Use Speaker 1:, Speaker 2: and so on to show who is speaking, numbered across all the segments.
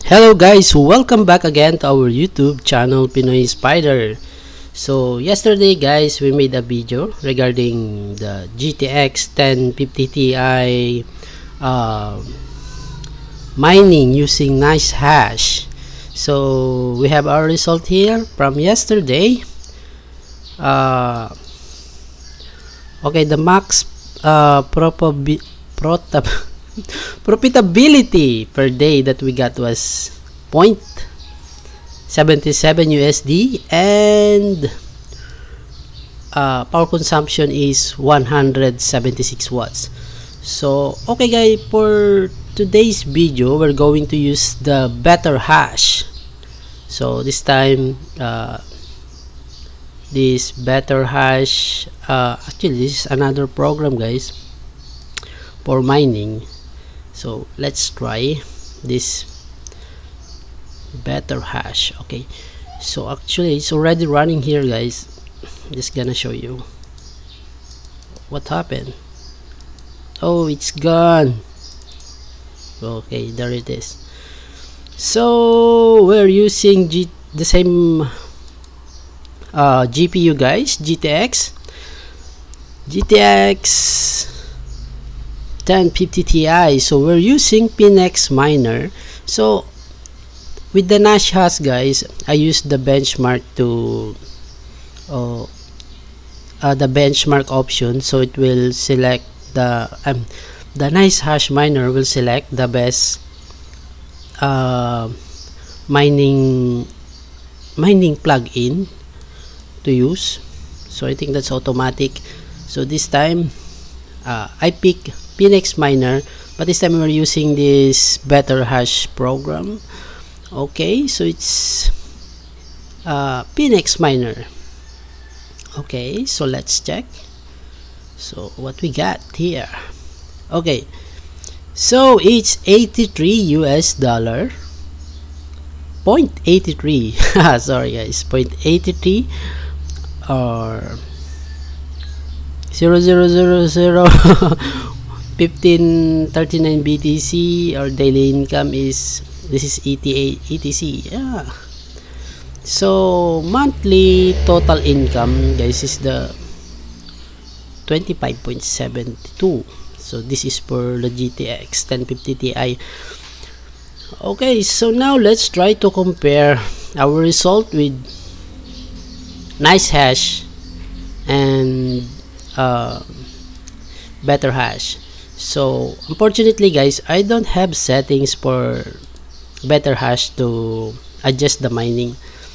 Speaker 1: Hello guys, welcome back again to our YouTube channel Pinoy Spider. So yesterday guys, we made a video regarding the GTX 1050 Ti mining using nice hash. So we have our result here from yesterday. Okay, the max profitability per day that we got was 0.77 USD, and power consumption is 176 watts. So okay guys, for today's video we're going to use the BetterHash. So this time this BetterHash, actually this is another program guys for mining. So let's try this BetterHash. Okay, so actually it's already running here guys. Just gonna show you what happened. Oh, it's gone. Okay, there it is. So we're using the same GPU guys, GTX 1050 Ti. So we're using BetterHash Miner. So with the Nash hash guys, I use the benchmark to the benchmark option, so it will select the nice hash miner will select the best mining plugin to use. So I think that's automatic. So this time I pick BetterHash Miner, but this time we're using this BetterHash program. Okay, so it's BetterHash Miner. Okay, so let's check. So what we got here? Okay, so it's 83 US dollar, 0.83 sorry guys, 0.83 or 0000 1539 BTC. Our daily income is, this is ETC. Yeah, so monthly total income guys is the 25.72. so this is for the GTX 1050 Ti. Okay, so now let's try to compare our result with nice hash and BetterHash. So unfortunately guys, I don't have settings for BetterHash to adjust the mining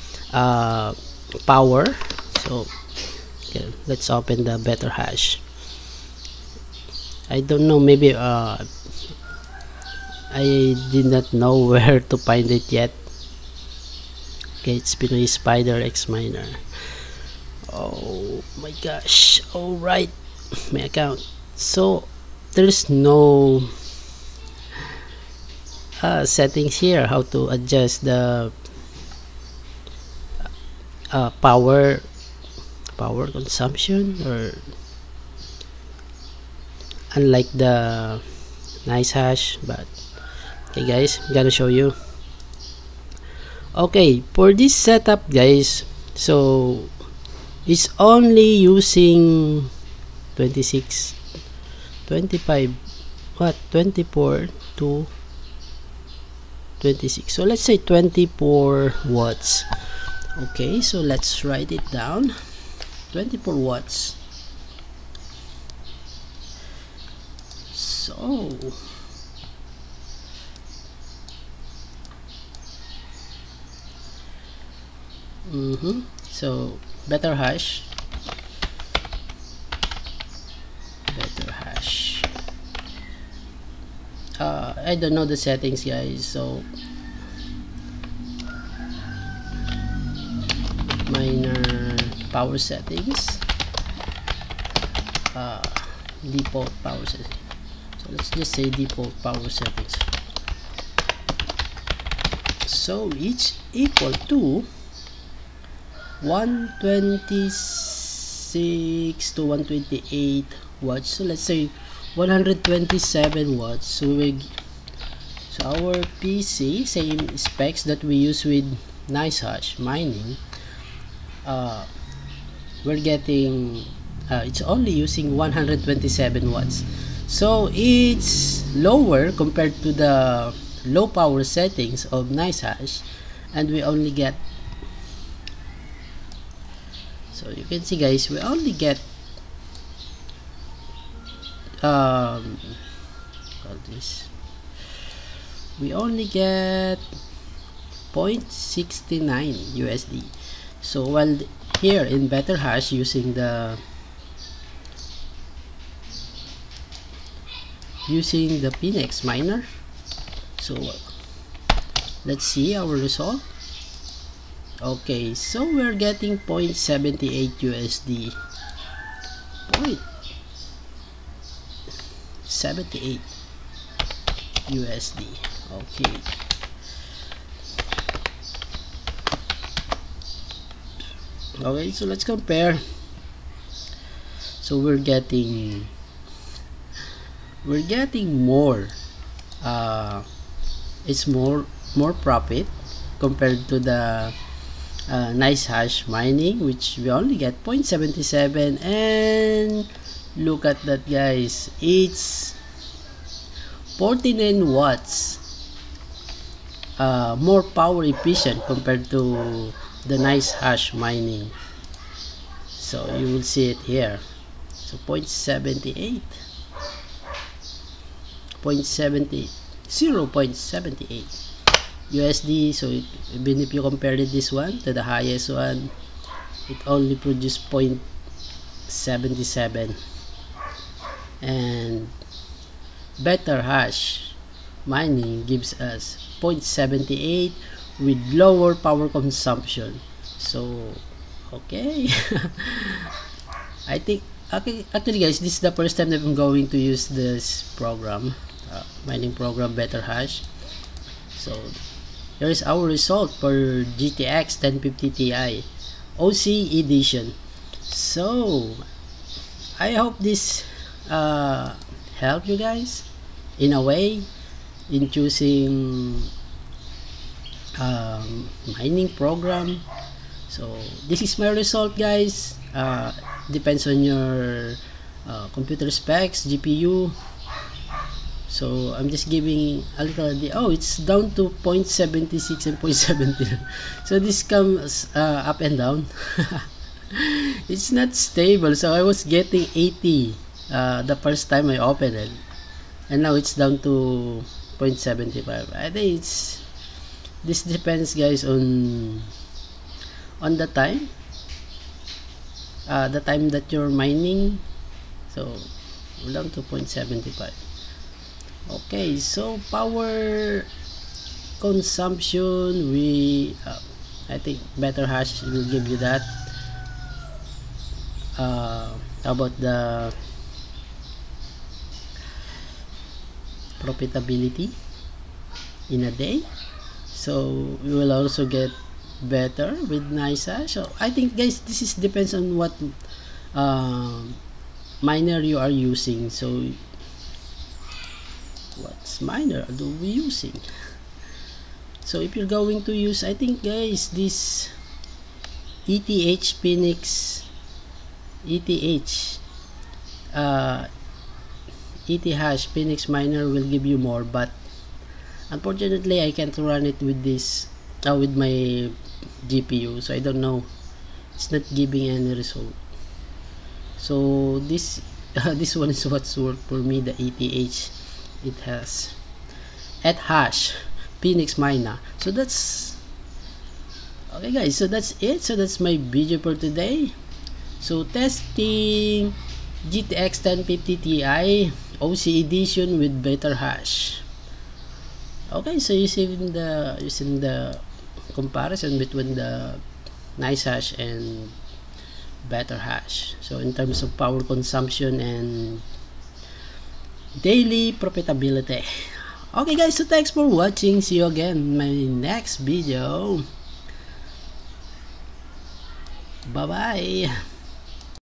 Speaker 1: power. So okay, let's open the BetterHash. I don't know, maybe I did not know where to find it yet. Okay, it's Pinoy Spider X Miner. Oh my gosh. All right, my account. So there's no settings here how to adjust the power consumption, or unlike the nice hash. But okay guys, I'm gonna show you. Okay, for this setup guys, so it's only using 26 25 what 24 to 26, so let's say 24 watts. Okay, so let's write it down. 24 watts. So so BetterHash I don't know the settings guys, so miner power settings, default power settings. So let's just say default power settings. So it's equal to 126 to 128 watts. So let's say 127 watts. So our PC, same specs that we use with NiceHash mining, we're getting it's only using 127 watts, so it's lower compared to the low power settings of NiceHash, and we only get, so you can see guys, we only get we only get 0.69 USD. So while here in BetterHash using the Phoenix miner, so let's see our result. Okay, so we're getting 0.78 USD, 0.78 USD. Okay, okay, so let's compare. So we're getting more, it's more profit compared to the NiceHash mining, which we only get 0.77, and look at that guys, it's 49 watts more power efficient compared to the NiceHash mining. So you will see it here. So 0.78 USD. So even if you compare this one to the highest one, it only produced 0.77, and BetterHash mining gives us 0.78 with lower power consumption. So okay. I think actually guys, this is the first time that I'm going to use this program, mining program BetterHash. So here is our result for GTX 1050 Ti OC edition. So I hope this help you guys in a way in choosing mining program. So this is my result guys. Depends on your computer specs, GPU. So I'm just giving a little idea. Oh, it's down to 0.76 and 0.79. So this comes up and down. It's not stable. So I was getting 80 the first time I opened it, and now it's down to 0.75. I think this depends guys on the time that you're mining. So we're down to 0.75. Okay, so power consumption, we I think BetterHash will give you that. How about the profitability in a day? So we will also get better with NiceHash. So I think guys, this is depends on what miner you are using. So what's miner do we using? So if you're going to use, I think guys, this ETH Phoenix ETH Phoenix miner will give you more, but unfortunately I can't run it with this with my GPU, so I don't know, it's not giving any result. So this this one is what's worked for me, the ETH. It has @hash Phoenix miner. So that's okay guys, so that's it. So that's my video for today. So testing GTX 1050 Ti OC edition with BetterHash. Okay, so using the comparison between the NiceHash and BetterHash. So in terms of power consumption and daily profitability. Okay guys, so thanks for watching. See you again in my next video. Bye bye.